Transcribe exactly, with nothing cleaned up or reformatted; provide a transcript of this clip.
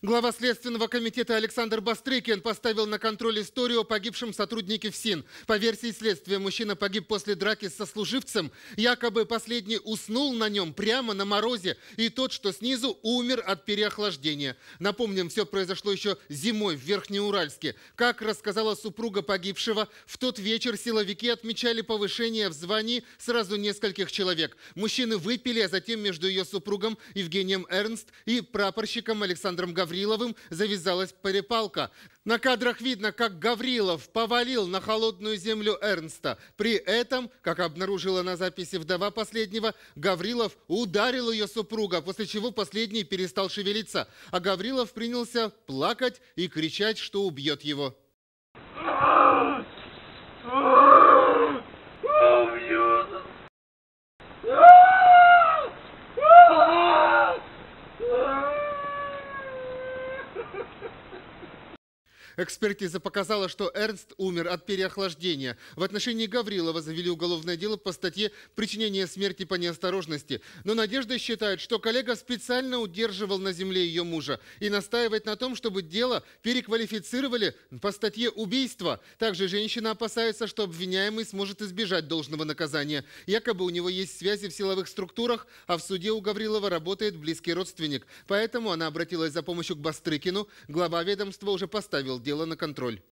Глава Следственного комитета Александр Бастрыкин поставил на контроль историю о погибшем сотруднике ФСИН. По версии следствия, мужчина погиб после драки с сослуживцем. Якобы последний уснул на нем прямо на морозе, и тот, что снизу, умер от переохлаждения. Напомним, все произошло еще зимой в Верхнеуральске. Как рассказала супруга погибшего, в тот вечер силовики отмечали повышение в звании сразу нескольких человек. Мужчины выпили, а затем между ее супругом Евгением Эрнст и прапорщиком Александром Гавриловым завязалась перепалка. На кадрах видно, как Гаврилов повалил на холодную землю Эрнста. При этом, как обнаружила на записи вдова последнего, Гаврилов ударил ее супруга, после чего последний перестал шевелиться. А Гаврилов принялся плакать и кричать, что убьет его. Экспертиза показала, что Эрнст умер от переохлаждения. В отношении Гаврилова завели уголовное дело по статье «Причинение смерти по неосторожности». Но Надежда считает, что коллега специально удерживал на земле ее мужа и настаивает на том, чтобы дело переквалифицировали по статье «Убийство». Также женщина опасается, что обвиняемый сможет избежать должного наказания. Якобы у него есть связи в силовых структурах, а в суде у Гаврилова работает близкий родственник. Поэтому она обратилась за помощью к Бастрыкину. Глава ведомства уже поставил дело на контроль.